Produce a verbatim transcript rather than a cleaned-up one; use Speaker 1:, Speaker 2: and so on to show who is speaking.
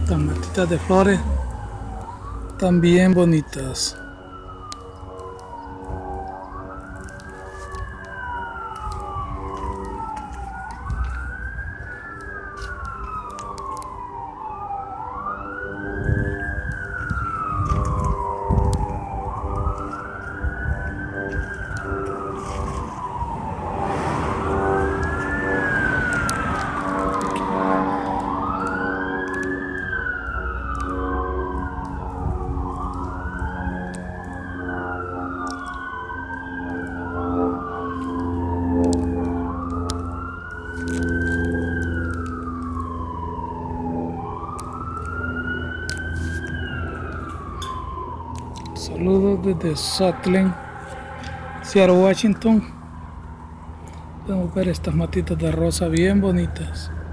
Speaker 1: Las matitas de flores están bien bonitas. Saludos desde Sutherland, Seattle, Washington. Podemos ver estas matitas de rosa bien bonitas.